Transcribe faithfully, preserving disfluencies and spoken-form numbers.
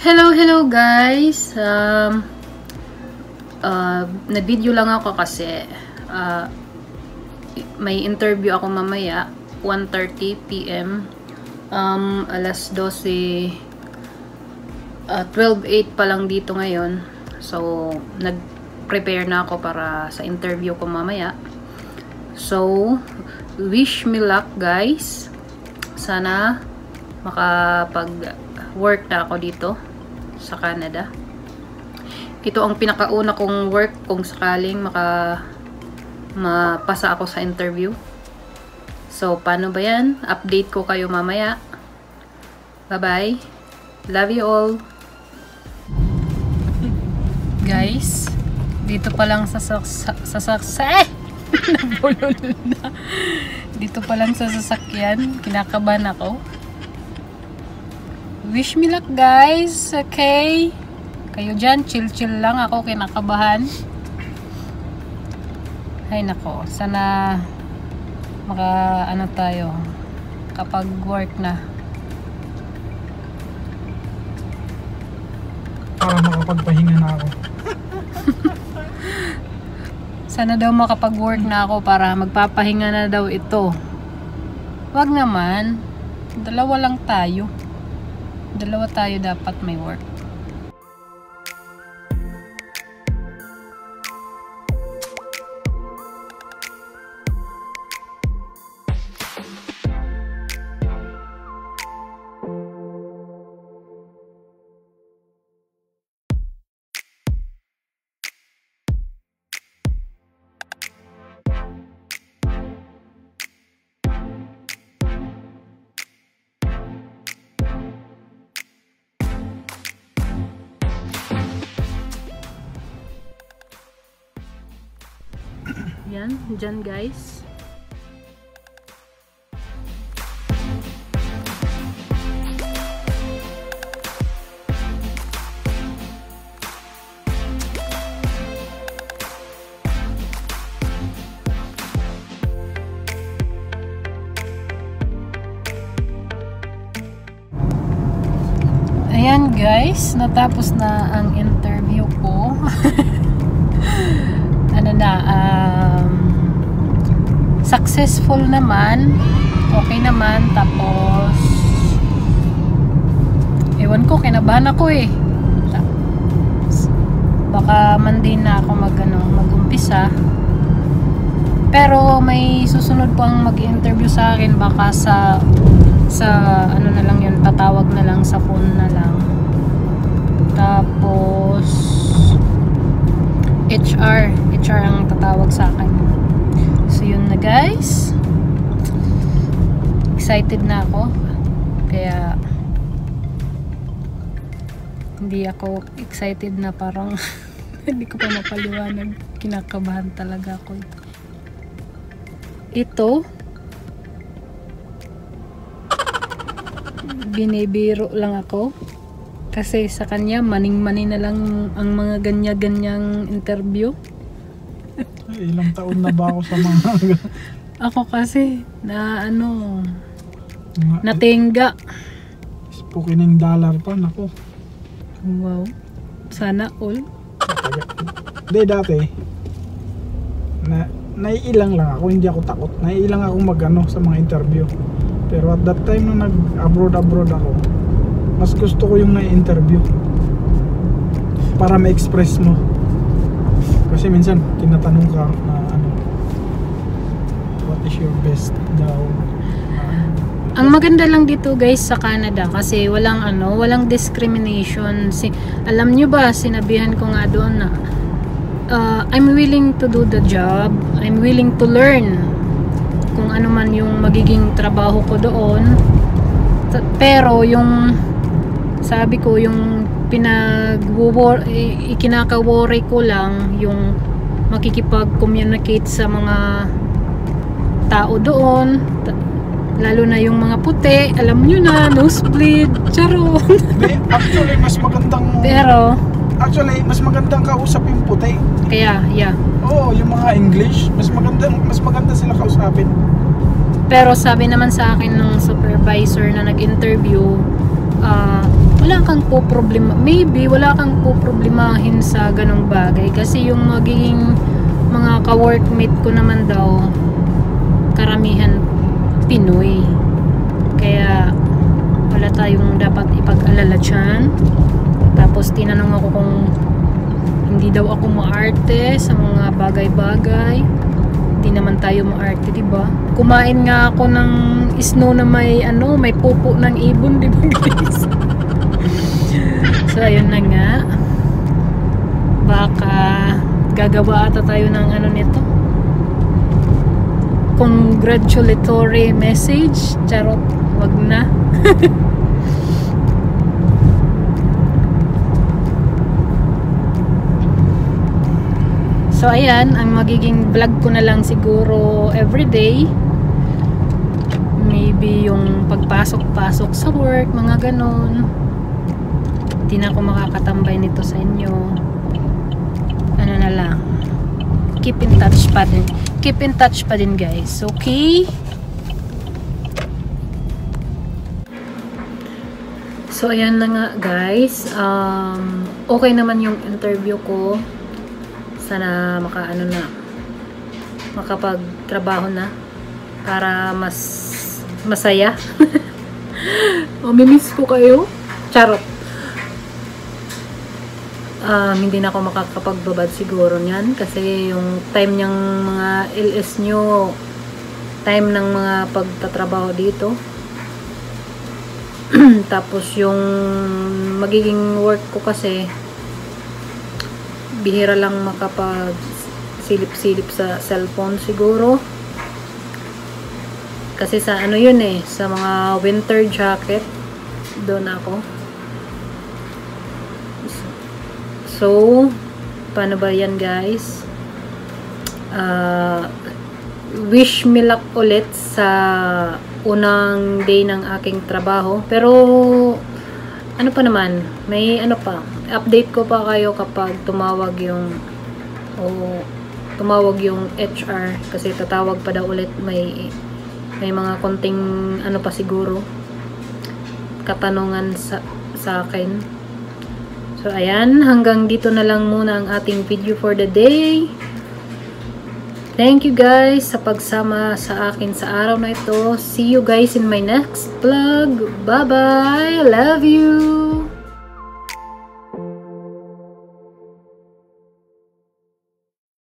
Hello, hello guys. Um, uh, nag-video lang ako kasi uh, may interview ako mamaya, one thirty p m Um, alas dose, uh, twelve eight pa lang dito ngayon. So, nag-prepare na ako para sa interview ko mamaya. So, wish me luck guys. Sana makapag-work na ako dito sa Canada. Ito ang pinakauna kong work kung sakaling maka mapasa ako sa interview. So, paano ba yan? Update ko kayo mamaya. Bye-bye. Love you all. Guys, dito pa lang sa sa sa, sa, sa, sa eh! Nabulol na. Dito pa lang sa sasakyan, kinakabahan ako. Wish me luck guys, okay? Kayo dyan, chill-chill lang, ako kinakabahan. Ay nako, sana maka ano tayo kapag work na. Para makapagpahinga na ako. Sana daw makapag-work na ako para magpapahinga na daw ito. Wag naman, dalawa lang tayo. Dalawa tayo dapat may work. Yan, dyan guys. Ayan guys, natapos na ang interview ko. Ano na, um, successful naman, okay naman. Tapos ewan ko, kinabahan ako eh. Baka Monday na ako mag, ano, mag-umpisa, pero may susunod pang mag-interview sa akin. Baka sa sa ano na lang yun, tatawag na lang sa phone na lang. Tapos H R H R ang tatawag sa akin. So yun na guys, excited na ako, kaya hindi ako excited na parang hindi ko pa mapaliwanag, kinakabahan talaga ako. Ito binibiro lang ako kasi sa kanya maning-mani na lang ang mga ganya-ganyang interview. Ay, ilang taon na ba ako sa mga Ako kasi na ano, mga natingga. spooky ng dollar pa, nako. Wow, sana all. Hindi, dati na, naiilang lang ako, hindi ako takot. Naiilang ako mag ano sa mga interview. Pero at that time na nag-abroad abroad ako, mas gusto ko yung na-interview para ma-express mo. Kasi minsan tinatanong ka na ano, what is your best daw. Ang maganda lang dito guys sa Canada kasi walang ano, walang discrimination. Si, alam nyo ba, sinabihan ko nga doon na uh, I'm willing to do the job, I'm willing to learn kung ano man yung magiging trabaho ko doon. Pero yung sabi ko, yung pinag-worry, ikinaka-worry ko lang yung makikipag-communicate sa mga tao doon, lalo na yung mga puti, alam nyo na, nosebleed, charo. Actually, mas magandang Pero actually, mas magandang kausap yung puti. kaya, yeah. Oo, yung mga English, mas maganda, mas maganda sila kausapin. Pero sabi naman sa akin ng supervisor na nag-interview, uh, wala kang po problema, maybe wala kang po problemahin sa ganong bagay kasi yung magiging mga ka-workmate ko naman daw karamihan Pinoy, kaya wala tayong dapat ipag-alala dyan. Tapos tinanong ako kung hindi daw ako maarte sa mga bagay-bagay. Hindi naman tayo maarte, diba? Kumain nga ako ng snow na may ano, may pupo ng ibon, diba guys? So ayun na nga, baka gagawa ata tayo ng ano nito, congratulatory message. Charot, wag na. So ayan, ang magiging vlog ko na lang siguro everyday, maybe yung pagpasok-pasok sa work, mga ganon. Hindi na ako makakatambay nito sa inyo. Ano na lang, keep in touch pa din, keep in touch pa din guys, okay? So ayan na nga guys, um, okay naman yung interview ko. Sana makaano na, makapagtrabaho na para mas masaya. Mamimiss ko kayo. Charot. Um, hindi na ako makakapagbabad siguro niyan kasi yung time niyang mga L S nyo, time ng mga pagtatrabaho dito. Tapos yung magiging work ko kasi bihira lang makapag silip-silip sa cellphone siguro kasi sa ano yun eh, sa mga winter jacket doon ako. So paano ba yan guys? Uh, wish me luck ulit sa unang day ng aking trabaho, pero ano pa naman, may ano pa, update ko pa kayo kapag tumawag yung o tumawag yung H R kasi tatawag pa daw ulit, may may mga konting ano pa siguro katanungan sa, sa akin. So ayan, hanggang dito na lang muna ang ating video for the day. Thank you guys sa pagsama sa akin sa araw na ito. See you guys in my next vlog. Bye bye, love you.